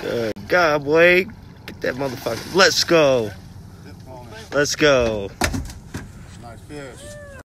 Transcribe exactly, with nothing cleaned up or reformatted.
Good God, boy. Get that motherfucker. Let's go. Let's go. Nice fish.